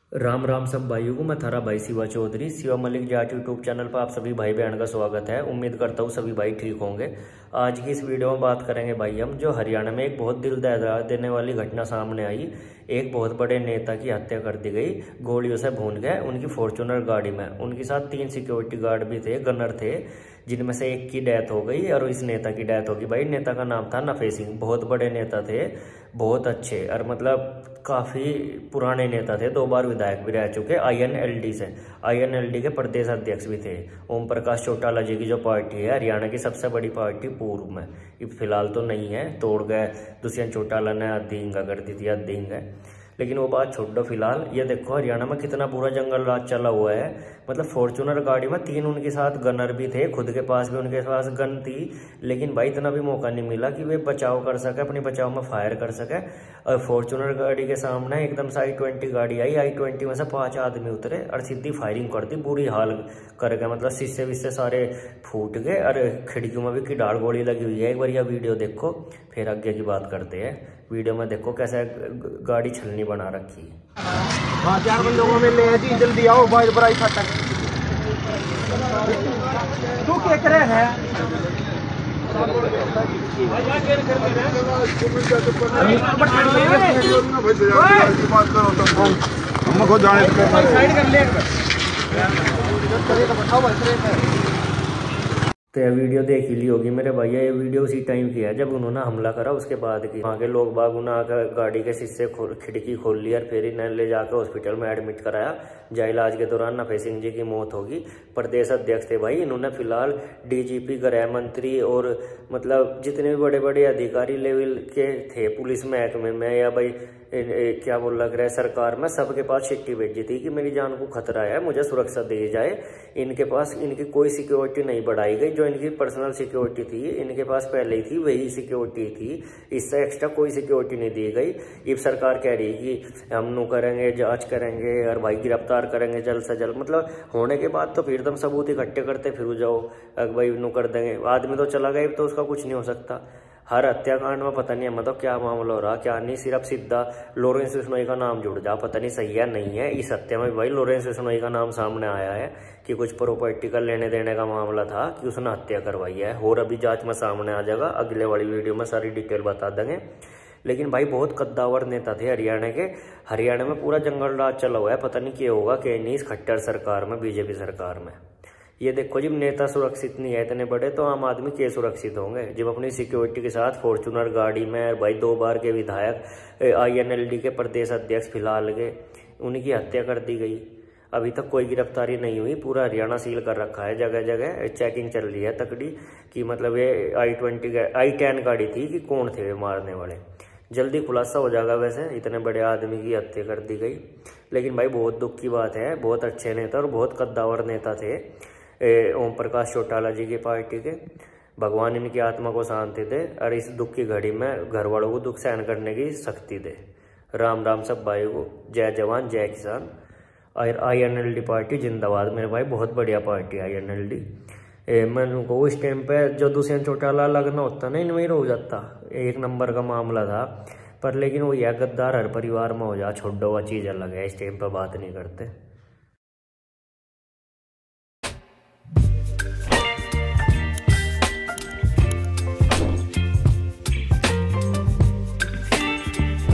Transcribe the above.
राम राम सब भाइयों को। मैं थारा भाई शिवा चौधरी, शिवा मलिक जाट यूट्यूब चैनल पर आप सभी भाई बहन का स्वागत है। उम्मीद करता हूँ सभी भाई ठीक होंगे। आज की इस वीडियो में बात करेंगे भाई हम जो हरियाणा में एक बहुत दिल दहला देने वाली घटना सामने आई। एक बहुत बड़े नेता की हत्या कर दी गई, गोलियों से भून गए उनकी फॉर्च्यूनर गाड़ी में। उनके साथ 3 सिक्योरिटी गार्ड भी थे, गनर थे, जिनमें से एक की डेथ हो गई और इस नेता की डेथ होगी। भाई नेता का नाम था नफे सिंह, बहुत बड़े नेता थे, बहुत अच्छे और मतलब काफ़ी पुराने नेता थे, 2 बार विधायक भी रह चुके। आईएनएलडी से, आईएनएलडी के प्रदेश अध्यक्ष भी थे। ओम प्रकाश चौटाला जी की जो पार्टी है हरियाणा की सबसे बड़ी पार्टी पूर्व में, फिलहाल तो नहीं है, तोड़ गए दुष्यंत चौटाला ने, आधी हिंगा कर दी थी, आधी हिंगा। लेकिन वो बात छोड़ दो। फिलहाल ये देखो हरियाणा में कितना पूरा जंगल राज चला हुआ है। मतलब फॉर्च्यूनर गाड़ी में 3 उनके साथ गनर भी थे, खुद के पास भी उनके पास गन थी, लेकिन भाई इतना भी मौका नहीं मिला कि वे बचाव कर सके, अपने बचाव में फायर कर सके। और फॉर्च्यूनर गाड़ी के सामने एकदम से i20 गाड़ी आई, i20 में से 5 आदमी उतरे और सीधी फायरिंग कर दी, बुरी हाल कर गए। मतलब शीशे विशे सारे फूट गए और खिड़कियों में भी किडार गोली लगी हुई है। एक बार यह वीडियो देखो, फिर आगे की बात करते हैं। वीडियो में देखो कैसे गाड़ी छलनी बना रखी है। हाँ, 4 बंदों में ले जी, जल्दी आओ, बाइक बराई फाटक तू क्या करे है। हमको जाने साइड कर ले। तो यह वीडियो देख ही ली होगी मेरे भैया। ये वीडियो उसी टाइम की है जब उन्होंने हमला करा, उसके बाद की। वहाँ के लोग बाग उन्हें आकर गाड़ी के शीशे खिड़की खोल ली और फिर इन्हें ले जाकर हॉस्पिटल में एडमिट कराया, जहाँ इलाज के दौरान नफे सिंह जी की मौत होगी। प्रदेश अध्यक्ष थे भाई इन्होंने। फिलहाल डीजीपी, गृह मंत्री और मतलब जितने भी बड़े बड़े अधिकारी लेवल के थे पुलिस महकमे में या भाई क्या बोल लग रहा है सरकार में, सबके पास चिट्ठी भेजी थी कि मेरी जान को खतरा है, मुझे सुरक्षा दी जाए। इनके पास इनकी कोई सिक्योरिटी नहीं बढ़ाई गई, जो इनकी पर्सनल सिक्योरिटी थी इनके पास पहले ही थी, वही सिक्योरिटी थी, इससे एक्स्ट्रा कोई सिक्योरिटी नहीं दी गई। अब सरकार कह रही है कि हम नु करेंगे, जांच करेंगे और भाई गिरफ्तार करेंगे जल्द से जल्द। मतलब होने के बाद तो फिर तुम सबूत इकट्ठे करते फिर जाओ, भाई नु कर देंगे। आदमी तो चला गया तो उसका कुछ नहीं हो सकता। हर हत्याकांड में पता नहीं मतलब क्या मामला हो रहा क्या नहीं, सिर्फ सीधा लॉरेंस बिश्नोई का नाम जुड़ जा, पता नहीं सही है नहीं है। इस हत्या में भाई लॉरेंस बिश्नोई का नाम सामने आया है कि कुछ प्रॉपर्टी का लेने देने का मामला था कि उसने हत्या करवाई है, और अभी जांच में सामने आ जाएगा। अगले वाली वीडियो में सारी डिटेल बता देंगे। लेकिन भाई बहुत कद्दावर नेता थे हरियाणा के। हरियाणा में पूरा जंगल राज चला हुआ है, पता नहीं क्या होगा क्या नहीं इस खट्टर सरकार में, बीजेपी सरकार में। ये देखो जब नेता सुरक्षित नहीं है इतने बड़े, तो आम आदमी के सुरक्षित होंगे जब अपनी सिक्योरिटी के साथ फॉर्च्यूनर गाड़ी में। भाई 2 बार के विधायक, आईएनएलडी के प्रदेश अध्यक्ष फिलहाल के, उनकी हत्या कर दी गई। अभी तक कोई गिरफ्तारी नहीं हुई, पूरा हरियाणा सील कर रखा है, जगह जगह चेकिंग चल रही है तकड़ी कि मतलब ये i10 गाड़ी थी कि कौन थे मारने वाले। जल्दी खुलासा हो जाएगा। वैसे इतने बड़े आदमी की हत्या कर दी गई, लेकिन भाई बहुत दुख की बात है। बहुत अच्छे नेता और बहुत कद्दावर नेता थे ओम प्रकाश चौटाला जी की पार्टी के। भगवान इनकी आत्मा को शांति दे और इस दुख की घड़ी में घर वालों को दुख सहन करने की शक्ति दे। राम राम सब भाइयों को। जय जवान जय किसान। और आईएनएलडी पार्टी जिंदाबाद मेरे भाई, बहुत बढ़िया पार्टी आईएनएलडी। मैं को उस टाइम पे जो दुष्यंत चौटाला लगना होता ना, इनमें ही हो जाता, 1 नंबर का मामला था। पर लेकिन वो यह गद्दार हर परिवार में हो जा, छोड़ दो, वह चीज़ अलग है, इस टाइम पर बात नहीं करते।